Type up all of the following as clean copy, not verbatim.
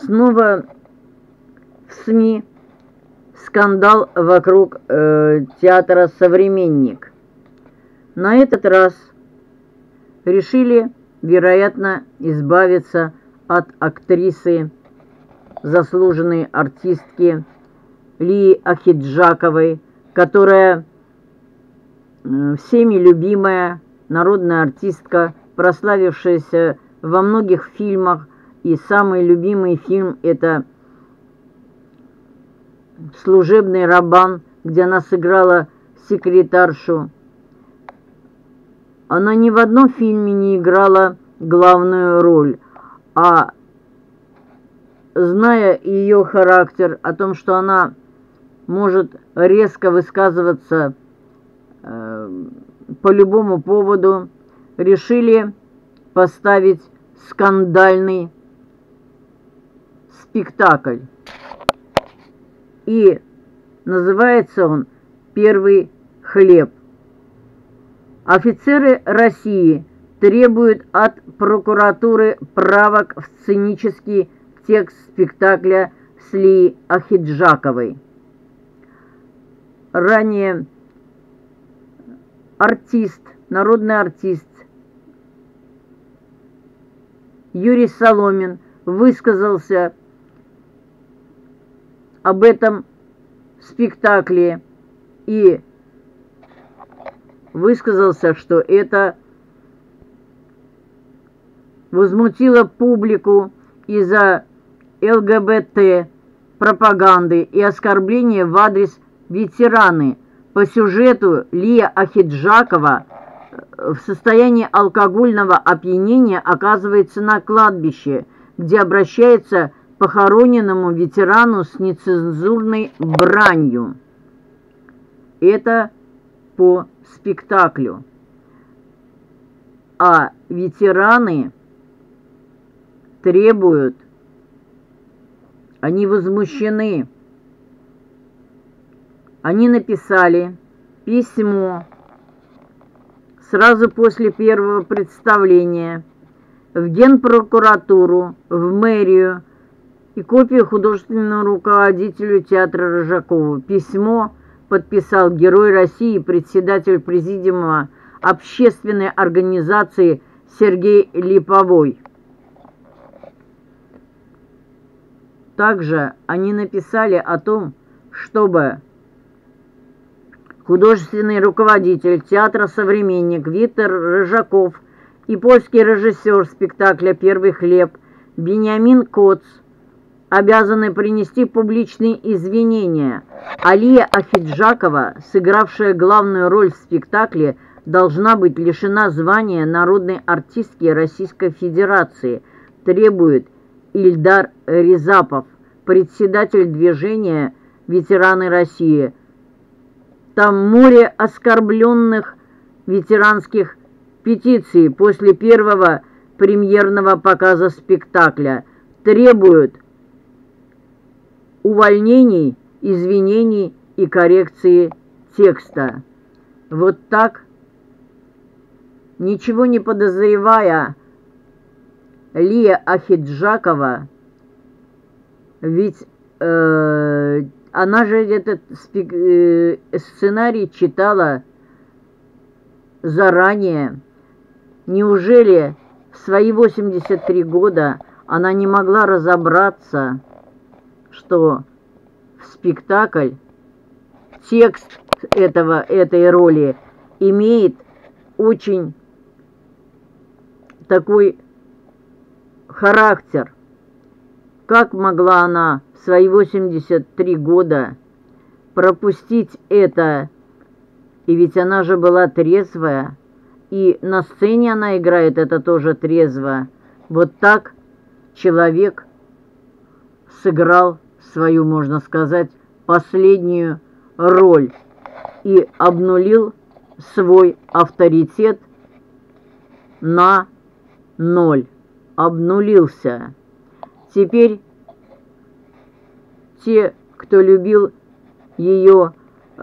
Снова в СМИ скандал вокруг театра «Современник». На этот раз решили, вероятно, избавиться от актрисы, заслуженной артистки Лии Ахеджаковой, которая всеми любимая народная артистка, прославившаяся во многих фильмах, и самый любимый фильм – это «Служебный роман», где она сыграла секретаршу. Она ни в одном фильме не играла главную роль, а зная ее характер, о том, что она может резко высказываться по любому поводу, решили поставить скандальный спектакль. И называется он «Первый хлеб». Офицеры России требуют от прокуратуры правок в сценический текст спектакля с Лией Ахеджаковой. Ранее народный артист Юрий Соломин высказался об этом спектакле и высказался, что это возмутило публику из-за ЛГБТ пропаганды и оскорбления в адрес ветераны. По сюжету Лия Ахеджакова в состоянии алкогольного опьянения оказывается на кладбище, где обращается к похороненному ветерану с нецензурной бранью. Это по спектаклю. А ветераны требуют, они возмущены. Они написали письмо сразу после первого представления в Генпрокуратуру, в мэрию и копию художественному руководителю театра Рыжакову. Письмо подписал Герой России, председатель президиума общественной организации Сергей Липовой. Также они написали о том, чтобы художественный руководитель театра «Современник» Виктор Рыжаков и польский режиссер спектакля «Первый хлеб» Бениамин Коц обязаны принести публичные извинения. А Лия Ахеджакова, сыгравшая главную роль в спектакле, должна быть лишена звания народной артистки Российской Федерации, требует Ильдар Рязапов, председатель движения «Ветераны России». Там море оскорбленных ветеранских петиций после первого премьерного показа спектакля. Требуют увольнений, извинений и коррекции текста. Вот так, ничего не подозревая, Лия Ахеджакова, ведь она же этот сценарий читала заранее. Неужели в свои 83 года она не могла разобраться, что в спектакль текст этой роли имеет очень такой характер? Как могла она в свои 83 года пропустить это? И ведь она же была трезвая, и на сцене она играет это тоже трезво. Вот так человек сыграл свою, можно сказать, последнюю роль и обнулил свой авторитет на 0. Обнулился. Теперь те, кто любил ее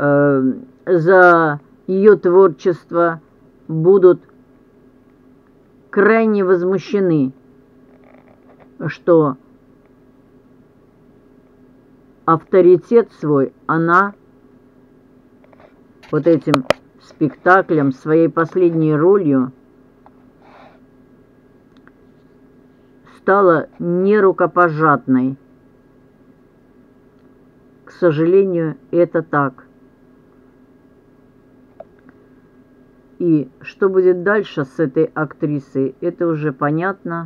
за ее творчество, будут крайне возмущены, что авторитет свой она вот этим спектаклем, своей последней ролью стала нерукопожатной. К сожалению, это так. И что будет дальше с этой актрисой, это уже понятно.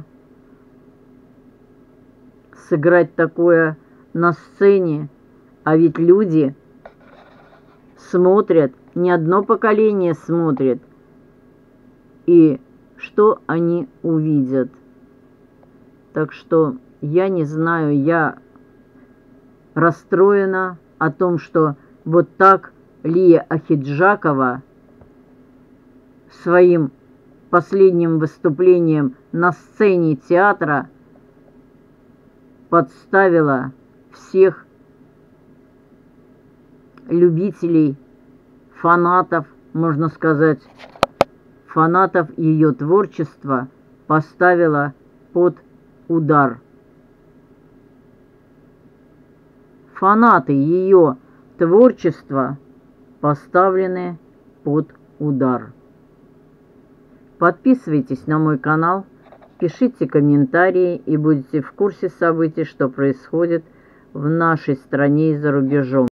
Сыграть такое на сцене, а ведь люди смотрят, не одно поколение смотрит. И что они увидят? Так что я не знаю, я расстроена о том, что вот так Лия Ахеджакова своим последним выступлением на сцене театра подставила всех любителей, фанатов, можно сказать, фанатов ее творчества, поставила под удар. Фанаты ее творчества поставлены под удар. Подписывайтесь на мой канал, пишите комментарии и будете в курсе событий, что происходит в нашей стране и за рубежом.